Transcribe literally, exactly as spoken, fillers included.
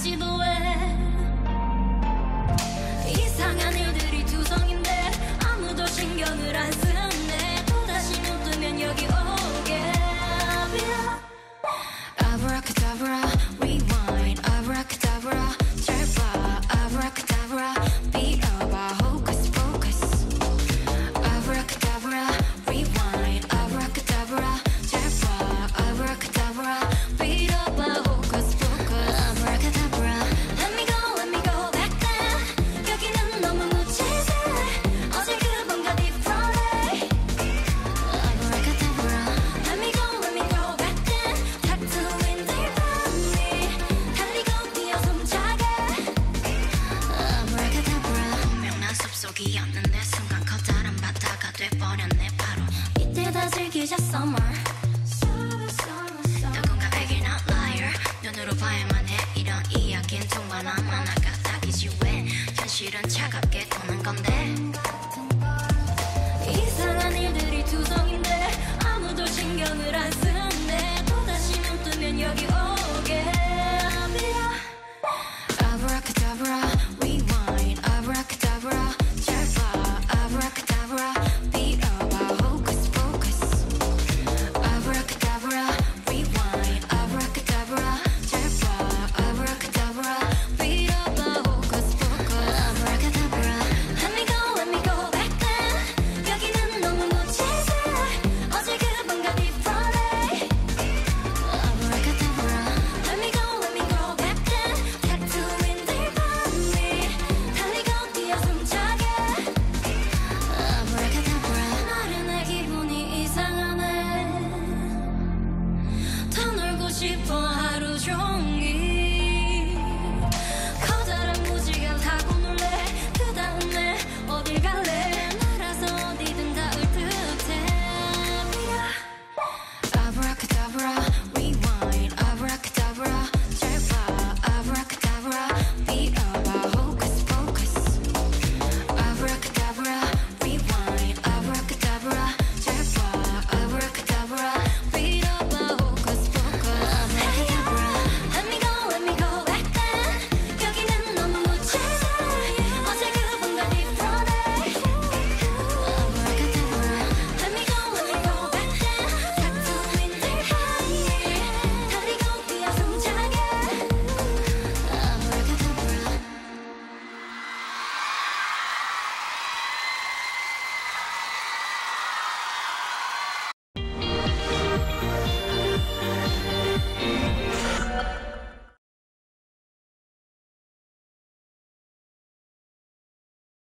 같지도 해. 이상한 일들이 투성인데 아무도 신경을 안 쓰네. 또다시 눈 뜨면 여기 오게. Abracadabra, rewind. Abracadabra, 잘 봐. Abracadabra, 비어봐. Hocus pocus. Abracadabra, rewind. Abracadabra, 잘 봐. Abracadabra, 비어봐. Hocus pocus. Abracadabra, let me go, let me go back then. 여기는 너무 무지새. 어제 그번과 different. Abracadabra, let me go, let me go back then. 타투인 들 밤이 달리고 뛰어 숨차게. Abracadabra, 분명 난 숲속이었는데 순간 커다란 바다가 돼버렸네. 바로 이때 다 즐기자 summer. 누군가에겐 outlier. 눈으로 봐야만 해. 이런 이야기는 통만 안 만화가 딱이지 왜 현실은 차갑게 도는 건데. 이상한 일들이 투성인데 아무도 신경을 안 쓰네. 또다시 눈 뜨면 여기 오